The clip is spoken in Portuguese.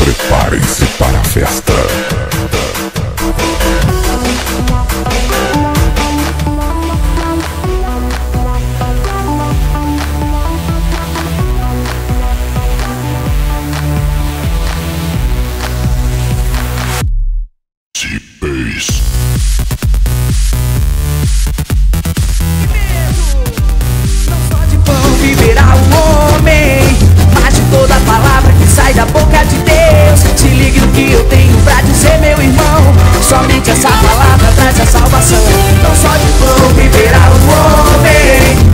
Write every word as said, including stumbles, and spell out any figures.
Preparem-se para a festa. T-Bass. Não só de pão viverá o homem, mas de toda palavra que sai da boca de Deus. Se ligue no que eu tenho pra dizer, meu irmão. Somente essa palavra traz a salvação. Não só de pão viverá o homem,